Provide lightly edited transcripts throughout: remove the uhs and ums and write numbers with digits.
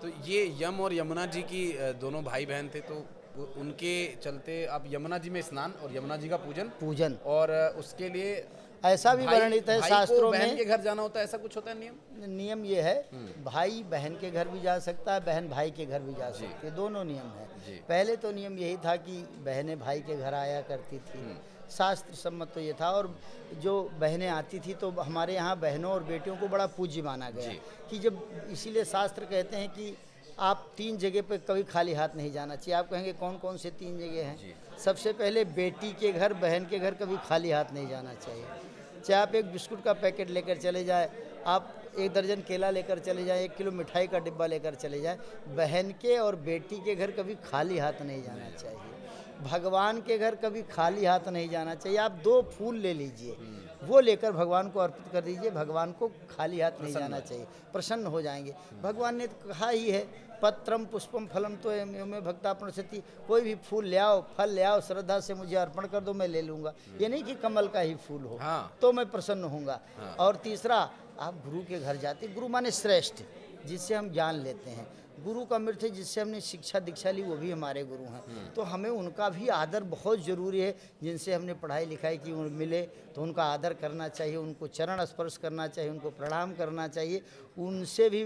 तो ये यम और यमुना जी की दोनों भाई बहन थे, तो उनके चलते अब यमुना जी में स्नान और यमुना जी का पूजन और उसके लिए ऐसा भी वर्णित है शास्त्रों में, बहन के घर जाना होता है, ऐसा कुछ होता है नियम? नियम ये है, भाई बहन के घर भी जा सकता है, बहन भाई के घर भी जा सकती है, दोनों नियम है। पहले तो नियम यही था कि बहनें भाई के घर आया करती थी, शास्त्र सम्मत तो ये था। और जो बहनें आती थी तो हमारे यहाँ बहनों और बेटियों को बड़ा पूज्य माना गया कि जब, इसीलिए शास्त्र कहते हैं कि आप 3 जगह पे कभी खाली हाथ नहीं जाना चाहिए। आप कहेंगे कौन कौन से 3 जगह हैं? सबसे पहले बेटी के घर, बहन के घर कभी खाली हाथ नहीं जाना चाहिए। चाहे आप एक बिस्कुट का पैकेट लेकर चले जाए, आप 1 दर्जन केला लेकर चले जाएं, 1 किलो मिठाई का डिब्बा लेकर चले जाएं, बहन के और बेटी के घर कभी खाली हाथ नहीं जाना चाहिए। भगवान के घर कभी खाली हाथ नहीं जाना चाहिए। आप 2 फूल ले लीजिए, वो लेकर भगवान को अर्पित कर दीजिए, भगवान को खाली हाथ नहीं जाना चाहिए, प्रसन्न हो जाएंगे। भगवान ने कहा ही है, पत्रम पुष्पम फलम तो में भक्ता प्रणश्यति, कोई भी फूल ले आओ, फल ले आओ, श्रद्धा से मुझे अर्पण कर दो, मैं ले लूँगा। ये नहीं कि कमल का ही फूल हो तो मैं प्रसन्न होऊंगा। और तीसरा, आप गुरु के घर जाते, गुरु माने श्रेष्ठ, जिससे हम ज्ञान लेते हैं। गुरु का अर्थ है जिससे हमने शिक्षा दीक्षा ली, वो भी हमारे गुरु हैं। तो हमें उनका भी आदर बहुत ज़रूरी है। जिनसे हमने पढ़ाई लिखाई की मिले तो उनका आदर करना चाहिए, उनको चरण स्पर्श करना चाहिए, उनको प्रणाम करना चाहिए। उनसे भी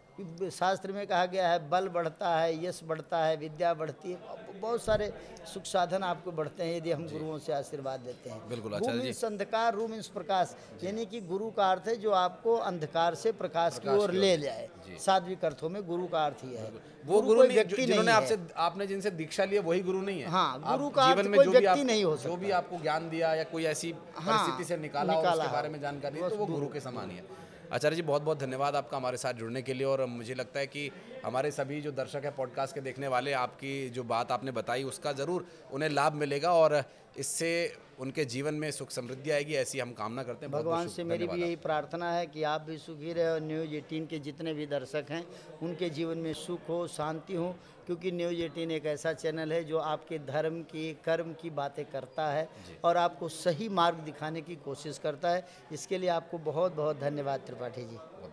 शास्त्र में कहा गया है, बल बढ़ता है, यश बढ़ता है, विद्या बढ़ती है, बहुत सारे सुख साधन आपको बढ़ते हैं यदि हम गुरुओं से आशीर्वाद लेते हैं। बिल्कुल गुरु मीन्स अंधकार, रू मीन्स प्रकाश, यानी कि गुरु का अर्थ है जो आपको अंधकार से प्रकाश की ओर ले जाए। सात्विक अर्थों में गुरु का अर्थ ये है। वो गुरु नहीं, जिन्होंने आपने जिनसे दीक्षा लिया वही गुरु नहीं है। हाँ, गुरु का जीवन में कोई व्यक्ति नहीं हो सकता। जो भी आपको ज्ञान दिया या कोई ऐसी परिस्थिति से निकाला और उसके बारे में जानकारी, तो वो गुरु के समान ही है। आचार्य जी, बहुत बहुत धन्यवाद आपका हमारे साथ जुड़ने के लिए। और मुझे लगता है कि हमारे सभी जो दर्शक हैं, पॉडकास्ट के देखने वाले, आपकी जो बात आपने बताई उसका ज़रूर उन्हें लाभ मिलेगा और इससे उनके जीवन में सुख समृद्धि आएगी, ऐसी हम कामना करते हैं। भगवान से मेरी भी यही प्रार्थना है कि आप भी सुखी रहे और न्यूज़ 18 के जितने भी दर्शक हैं उनके जीवन में सुख हो, शांति हो, क्योंकि न्यूज़ 18 एक ऐसा चैनल है जो आपके धर्म की, कर्म की बातें करता है और आपको सही मार्ग दिखाने की कोशिश करता है। इसके लिए आपको बहुत बहुत धन्यवाद त्रिपाठी जी।